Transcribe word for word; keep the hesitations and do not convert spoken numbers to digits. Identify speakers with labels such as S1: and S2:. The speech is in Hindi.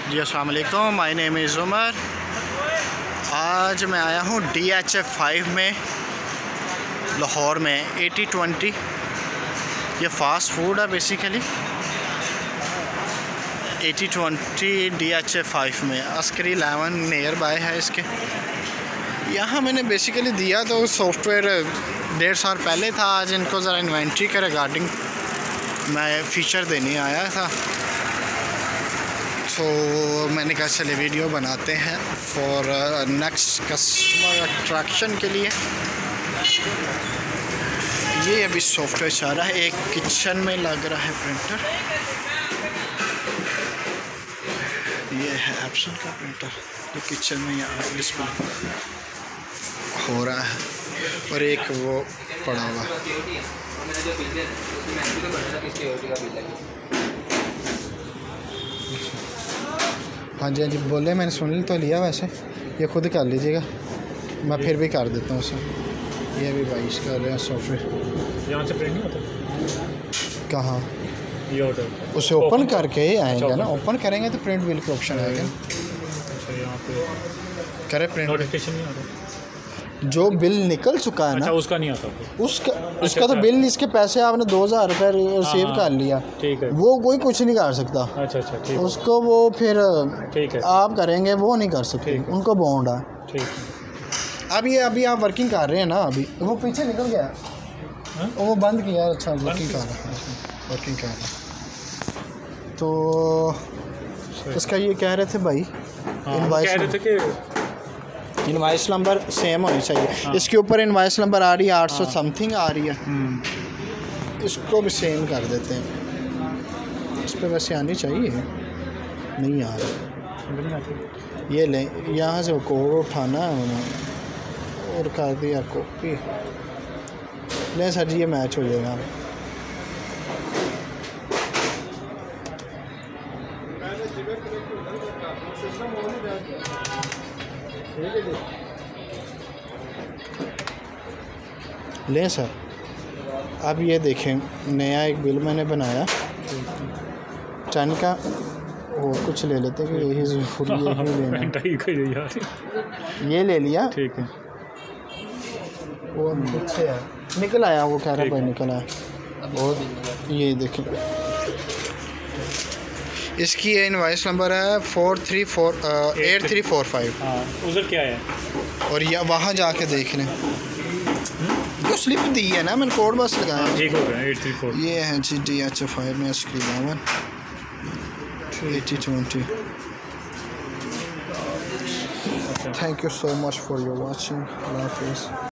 S1: जी अस्सलाम वालेकुम, माय नेम इज़ उमर। आज मैं आया हूँ डी एच एफ फाइव में, लाहौर में एटी ट्वेंटी। ये फ़ास्ट फूड है basically. Eighty twenty D H F five में अस्करी इलेवन नियर बाय है इसके। यहाँ मैंने बेसिकली दिया तो सॉफ्टवेयर डेढ़ साल पहले था। आज इनको ज़रा इन्वेंट्री के रिगार्डिंग मैं फ़ीचर देने आया था, तो मैंने कहा चले वीडियो बनाते हैं फॉर नेक्स्ट कस्टमर अट्रैक्शन के लिए। ये अभी सॉफ्टवेयर चल रहा है, एक किचन में लग रहा है प्रिंटर। ये है एप्सन का प्रिंटर जो किचन में यहाँ डिस्प्ले हो रहा है, और एक वो पड़ा हुआ है। हाँ जी हाँ जी बोले, मैंने सुन तो लिया। वैसे ये खुद कर लीजिएगा, मैं फिर भी कर देता हूँ उसे। ये भी बाईस का लिया सॉफ्टवेयर।
S2: यहाँ से प्रिंट नहीं होता
S1: कहाँ?
S2: ये होता
S1: उसे ओपन करके ही आएगा ना। ओपन करेंगे तो प्रिंट बिल का ऑप्शन आएगा।
S2: अच्छा, यहाँ पे
S1: करे प्रिंट
S2: नोटिफिकेशन नहीं आता।
S1: जो बिल निकल चुका है ना,
S2: अच्छा उसका नहीं आता।
S1: उसका उसका तो बिल, इसके पैसे आपने दो हज़ार रुपये सेव कर लिया,
S2: ठीक है,
S1: वो कोई कुछ नहीं कर सकता।
S2: अच्छा अच्छा ठीक है।
S1: उसको वो फिर
S2: ठीक है
S1: आप करेंगे, वो नहीं कर सकते, उनको बॉन्ड है।
S2: ठीक है।
S1: अब ये अभी आप वर्किंग कर रहे हैं ना, अभी वो पीछे निकल गया है, वो बंद किया। अच्छा वर्किंग कर रहा है, वर्किंग कर रहा है। तो इसका ये कह रहे थे भाई, इनवाइस इनवाइस नंबर सेम होनी चाहिए। हाँ। इसके ऊपर इनवाइस नंबर आ रही है आठ सौ समथिंग आ रही है, इसको भी सेम कर देते हैं। इस पर वैसे आनी चाहिए, नहीं आ रही। ये ले, यहाँ से कोड उठाना है उन्होंने और कर दिया कॉपी। ले सर जी, ये मैच हो जाएगा। लें सर, अब ये देखें, नया एक बिल मैंने बनाया टन का। वो कुछ ले लेते कि यही ज़रूरी है, लेना ये ले लिया। ठीक है, वो पीछे है, निकल आया। वो कह रहा भाई निकल आया। और ये देखें, इसकी इनवाइस नंबर है four three four eight three four five.
S2: उधर क्या है? और
S1: या वहाँ जाके देख लें, जो स्लिप दी है ना, मैंने कोड बस लगाया।
S2: ठीक हो गया। एट थ्री फोर
S1: ये है जी डी एच एफ फाइव में इसकी eleven eighty twenty. Thank you so much for your watching. अल्लाह हाफिज़।